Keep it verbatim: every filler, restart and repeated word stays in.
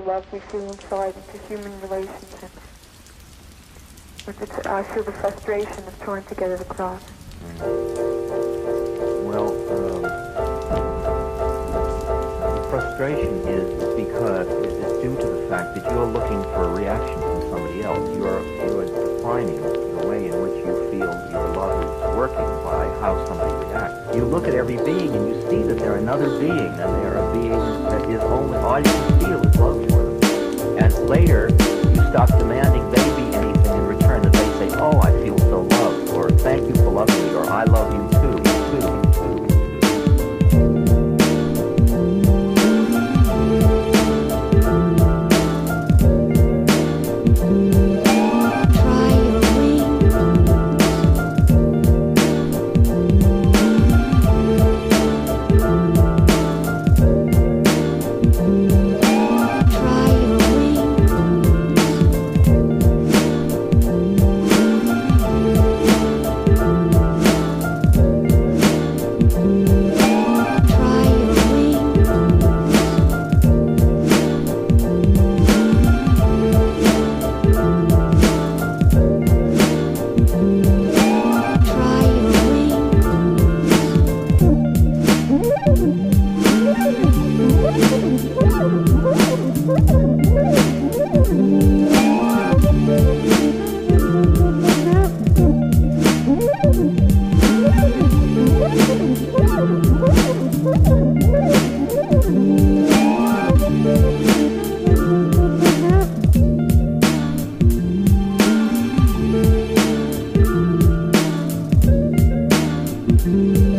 love we feel inside into human relations, and with the, I feel the frustration of trying to get it across. Mm. Well, um, the frustration is because it is due to the fact that you're looking for a reaction from somebody else. You're, you're defining the way in which you feel your love is working by how somebody reacts. You look at every being and you see that they're another being, and they're a being that is only, all you can feel is love for them. And later, you stop demanding they be anything in return, that they say, oh, I feel so loved, or thank you for loving me, or I love you too, you too, you too. Mm-hmm.